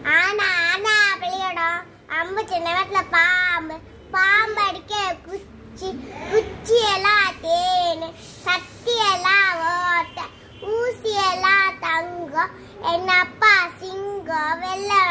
ஆனா ஆனா பிள்ளையோட அம்பு சின்ன வயசுல பாம்பு பாம்பு அடிக்க குச்சி எல்லாம் தேனு சட்டி எல்லாம் ஓட்ட ஊசி எல்லாம் தங்கம் என் அப்பா சிங்கம் வெள்ளை